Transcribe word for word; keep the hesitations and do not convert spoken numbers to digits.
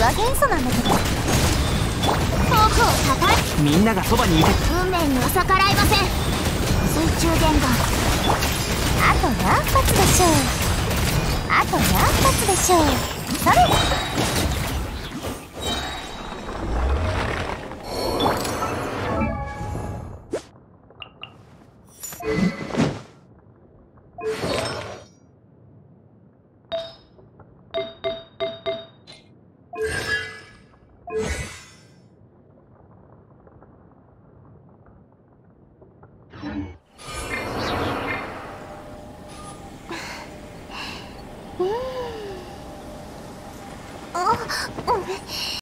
は元素なんだけど。遠くをたたい、 みんながそばにいて。 運命には逆らいません。水中伝言。あと何発でしょう。あと何発でしょう。それ。うん。あ、うん。